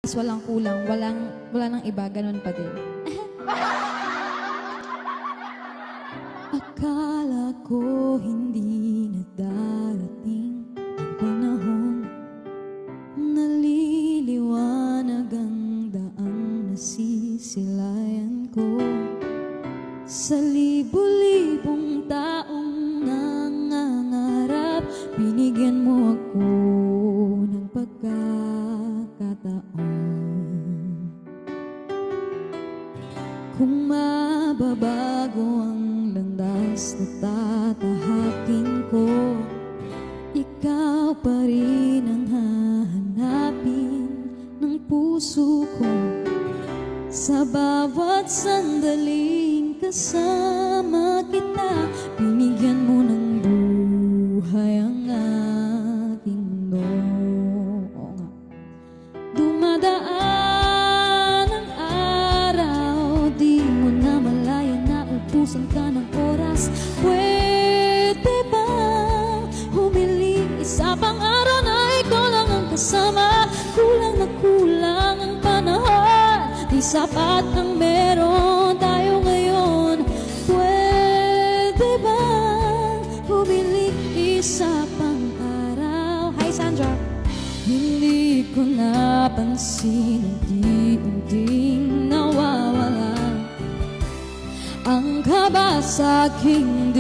walang kulang, wala nang iba, ganun pa din. Akala ko hindi na darating ang panahon, naliliwanag ang daang nasisilayan ko. Sa libo-libong taong nangangarap, binigyan mo ako ng pagkakataon. Kung mababago ang landas na tatahakin ko, ikaw pa rin ang hahanapin ng puso ko. Sa bawat sandaling kasama kita, binigyan mo ng buhay ang aking mundo. Dumadaan ang araw, di mo na malaya na ubusan ka ng oras. Pwede ba humiling isa pang araw na ikaw lang ang kasama? Kulang na kulang ang panahon, di sapat ang meron tayo ngayon. Pwede ba humiling isa pang araw? Hi Sandra! Hindi ko napansin ang di-unting nawawala ang kaba sa aking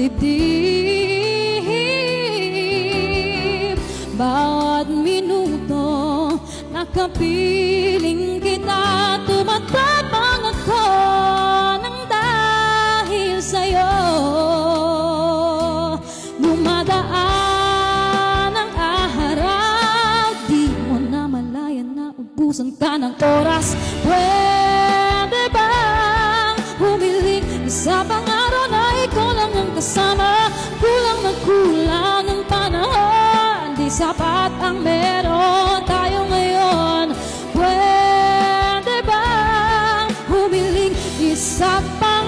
dibdib. Bawat minuto nakapiling kita, tumatapang ako nang dahil sa'yo. Dumadaan ang araw, di mo na malaya na ubusan ka ng oras. Pwede bang humiling isa pang araw na ikaw lang ang kasama? Kulang na kulang ang panahon, di sapat ang meron tayo ngayon. Pwede bang humiling isa pang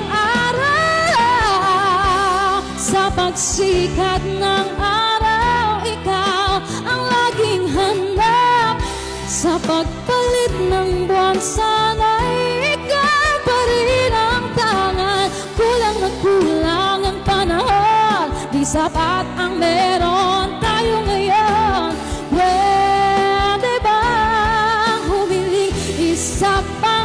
araw? Sa pagsikat ng araw, ikaw ang laging hanap. Sa pagpalit ng buwan, sana'y ikaw pa rin ang tangan. Kulang na kulang ang panahon, di sapat ang meron tayo ngayon. Pwede bang humiling isa pang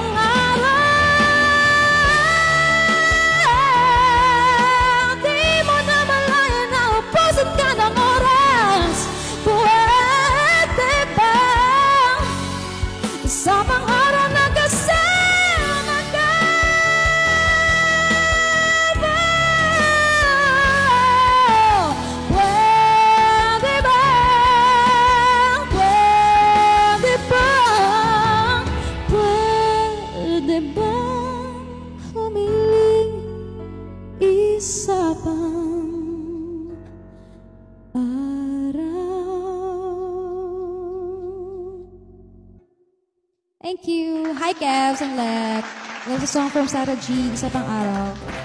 araw? Di mo na malaya na ubusan ka ng oras. Pwede bang isa pang araw na kasama ka ba? Pwede bang, pwede bang, pwede bang humiling isa pang araw? Thank you. Hi, Kevs and Lek. There's a song from Sarah G, Isa Pang Araw.